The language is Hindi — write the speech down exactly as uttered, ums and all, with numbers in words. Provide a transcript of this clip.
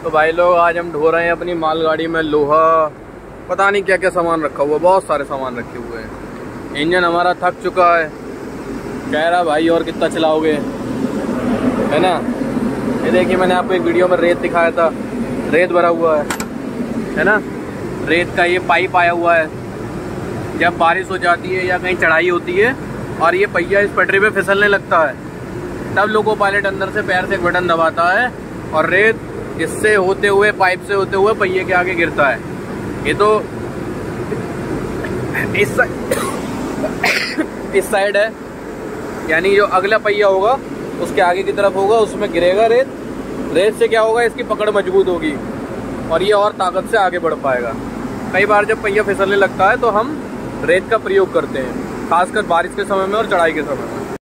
तो भाई लोग आज हम ढो रहे हैं अपनी मालगाड़ी में लोहा, पता नहीं क्या क्या सामान रखा हुआ है, बहुत सारे सामान रखे हुए हैं। इंजन हमारा थक चुका है, कह रहा भाई और कितना चलाओगे, है ना। ये देखिए मैंने आपको एक वीडियो में रेत दिखाया था, रेत भरा हुआ है है ना। रेत का ये पाइप आया हुआ है, जब बारिश हो जाती है या कहीं चढ़ाई होती है और ये पहिया इस पटरी पे फिसलने लगता है, तब लोको पायलट अंदर से पैर से एक बटन दबाता है और रेत इससे होते हुए, पाइप से होते हुए पहिए के आगे गिरता है। ये तो इस इस साइड है, यानी जो अगला पहिया होगा उसके आगे की तरफ होगा, उसमें गिरेगा रेत। रेत से क्या होगा, इसकी पकड़ मजबूत होगी और ये और ताकत से आगे बढ़ पाएगा। कई बार जब पहिया फिसलने लगता है तो हम रेत का प्रयोग करते हैं, खासकर बारिश के समय में और चढ़ाई के समय में।